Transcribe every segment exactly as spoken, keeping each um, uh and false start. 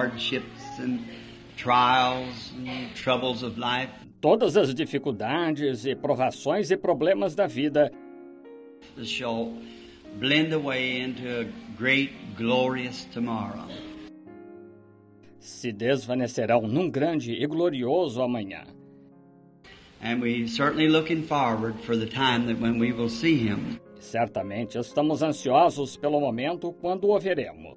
hardships and trials and troubles of life. Todas as dificuldades e provações e problemas da vida Shall blend away into a great, glorious tomorrow. se desvanecerão num grande e glorioso amanhã. And we certainly looking forward for the time that when we will see him. Certamente estamos ansiosos pelo momento quando o veremos.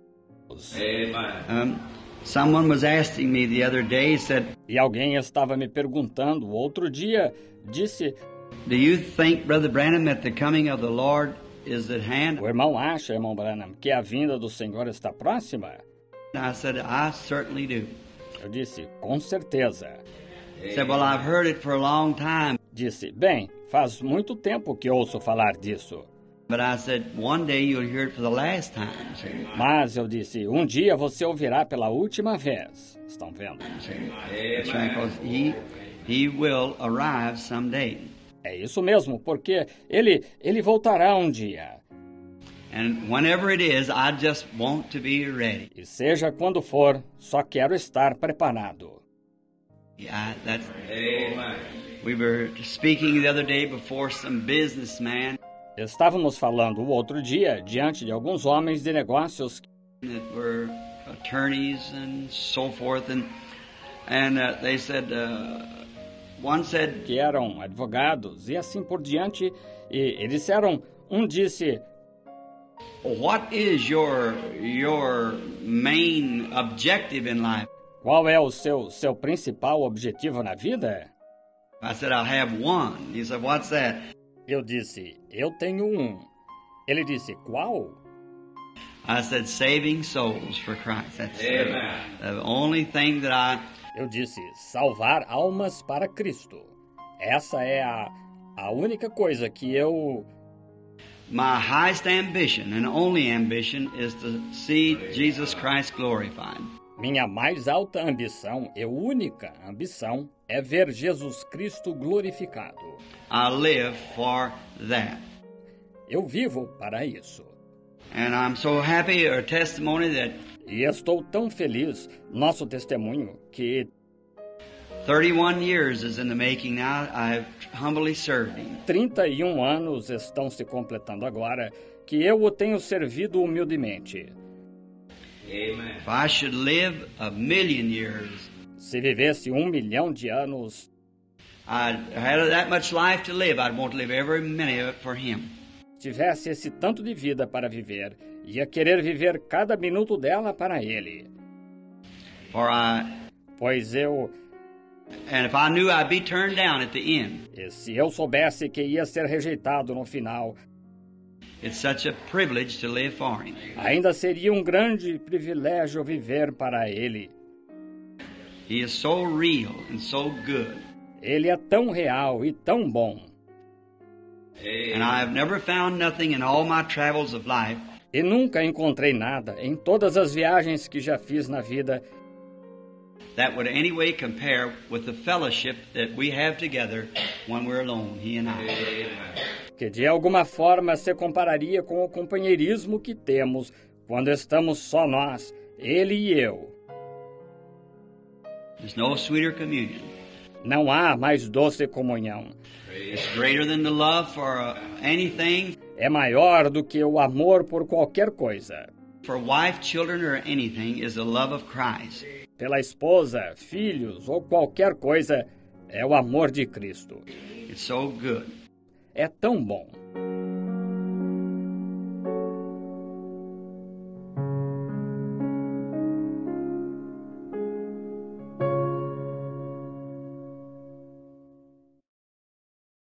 Um, someone was asking me the other day, said, E alguém estava me perguntando outro dia, disse, do you think, Brother Branham, that the coming of the Lord is at hand? o irmão acha, irmão Branham, que a vinda do Senhor está próxima? I said, I certainly do. Eu disse, com certeza. He said, well, I've heard it for a long time. Disse, bem, faz muito tempo que ouço falar disso. But I said, one day you'll hear it for the last time. See? Mas eu disse, um dia você ouvirá pela última vez. Estão vendo? That's right, because he, he will arrive someday. É isso mesmo, porque ele, ele voltará um dia. And whenever it is, I just want to be ready. E seja quando for, só quero estar preparado. Yeah, that's. Amen. We were speaking the other day before some businessman Estávamos falando o outro dia diante de alguns homens de negócios that were attorneys and so forth, and and uh, they said uh, one said, que eram advogados e assim por diante, e eles disseram, um disse, "What is your your main objective in life?" qual é o seu, seu principal objetivo na vida? I said, "I have one." He said, "What's that?" Eu disse, eu tenho um. Ele disse, qual? I said, "Saving souls for Christ." That's the, the only thing that I. Eu disse, salvar almas para Cristo. Essa é a, a única coisa que eu... My highest ambition and only ambition is to see Jesus Christ glorified. Minha mais alta ambição e única ambição é ver Jesus Cristo glorificado. I live for that. Eu vivo para isso. And I'm so happy, our testimony, that E estou tão feliz, nosso testemunho, que thirty-one years is in the making now. I've humbly served him. trinta e um anos estão se completando agora, que eu o tenho servido humildemente. Amen. If I should live a million years, Se vivesse um milhão de anos, I had that much life to live. I'd want to live every minute of it for him. tivesse esse tanto de vida para viver, ia querer viver cada minuto dela para ele. For I, Pois eu, and if I knew I'd be turned down at the end, e se eu soubesse que ia ser rejeitado no final, it's such a privilege to live for him. ainda seria um grande privilégio viver para ele. He is so real and so good. Ele é tão real e tão bom. And I have never found nothing in all my travels of life E nunca encontrei nada em todas as viagens que já fiz na vida that would any way compare with the fellowship that we have together when we're alone, he and I. que de alguma forma se compararia com o companheirismo que temos quando estamos só nós, ele e eu. There's no sweeter communion. Não há mais doce comunhão. It's greater than the love for uh, anything, É maior do que o amor por qualquer coisa. for wife, children, or anything, is the love of Christ. Pela esposa, filhos ou qualquer coisa, é o amor de Cristo. It's so good. É tão bom.